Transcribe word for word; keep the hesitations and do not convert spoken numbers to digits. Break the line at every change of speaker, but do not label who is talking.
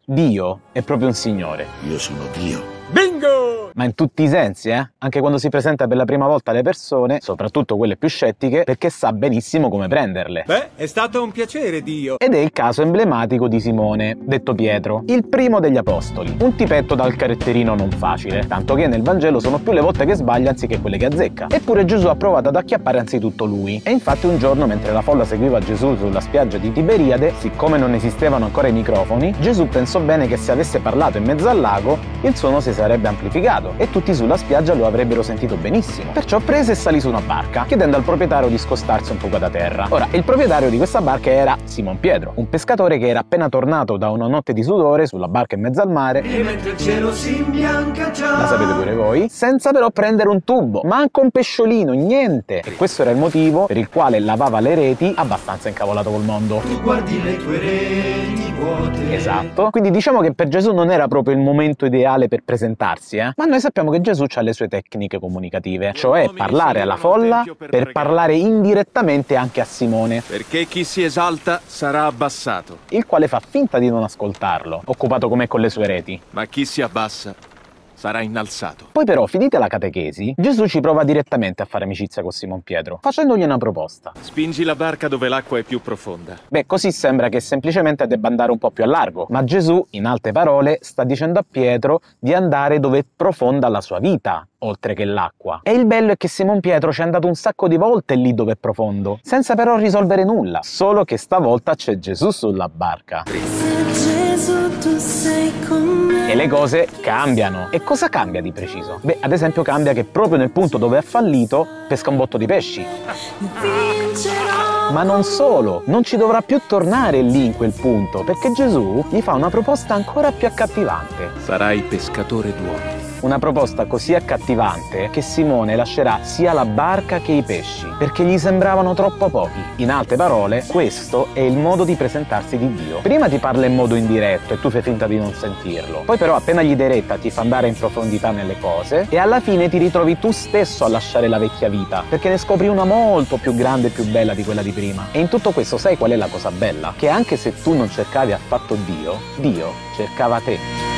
Dio è proprio un signore.
Io sono Dio.
Bingo! Ma in tutti i sensi, eh? Anche quando si presenta per la prima volta alle persone, soprattutto quelle più scettiche, perché sa benissimo come prenderle.
Beh, è stato un piacere, Dio.
Ed è il caso emblematico di Simone, detto Pietro, il primo degli apostoli. Un tipetto dal caratterino non facile, tanto che nel Vangelo sono più le volte che sbaglia anziché quelle che azzecca. Eppure Gesù ha provato ad acchiappare anzitutto lui. E infatti un giorno, mentre la folla seguiva Gesù sulla spiaggia di Tiberiade, siccome non esistevano ancora i microfoni, Gesù pensò bene che se avesse parlato in mezzo al lago, il suono si sarebbe amplificato e tutti sulla spiaggia lo avrebbero sentito benissimo. Perciò prese e salì su una barca, chiedendo al proprietario di scostarsi un poco da terra. Ora, il proprietario di questa barca era Simon Pietro, un pescatore che era appena tornato da una notte di sudore sulla barca in mezzo al mare,
e mentre il cielo si imbianca già,
la sapete pure voi, senza però prendere un tubo, manco un pesciolino, niente. E questo era il motivo per il quale lavava le reti abbastanza incavolato col mondo.
tu guardi le tue reti vuote.
Esatto. Quindi diciamo che per Gesù non era proprio il momento ideale per presentarsi, eh? Ma noi sappiamo che Gesù ha le sue tecniche comunicative, cioè parlare alla folla per parlare indirettamente anche a Simone,
Perché chi si esalta sarà abbassato,
il quale fa finta di non ascoltarlo, occupato com'è con le sue reti.
ma chi si abbassa sarà innalzato.
Poi però, finita la catechesi, Gesù ci prova direttamente a fare amicizia con Simon Pietro, facendogli una proposta.
Spingi la barca dove l'acqua è più profonda.
Beh, così sembra che semplicemente debba andare un po' più a largo, ma Gesù, in altre parole, sta dicendo a Pietro di andare dove è profonda la sua vita, oltre che l'acqua. E il bello è che Simon Pietro ci è andato un sacco di volte lì dove è profondo, senza però risolvere nulla, solo che stavolta c'è Gesù sulla barca.
Gesù, tu sei con me.
E le cose cambiano. E cosa cambia di preciso? Beh, ad esempio cambia che proprio nel punto dove ha fallito pesca un botto di pesci.
Vincerò.
Ma non solo, non ci dovrà più tornare lì in quel punto, perché Gesù gli fa una proposta ancora più accattivante.
Sarai pescatore d'uomini.
Una proposta così accattivante che Simone lascerà sia la barca che i pesci, perché gli sembravano troppo pochi. In altre parole, questo è il modo di presentarsi di Dio. Prima ti parla in modo indiretto e tu fai finta di non sentirlo. Poi però appena gli dai retta ti fa andare in profondità nelle cose e alla fine ti ritrovi tu stesso a lasciare la vecchia vita, perché ne scopri una molto più grande e più bella di quella di prima. E in tutto questo sai qual è la cosa bella? Che anche se tu non cercavi affatto Dio, Dio cercava te.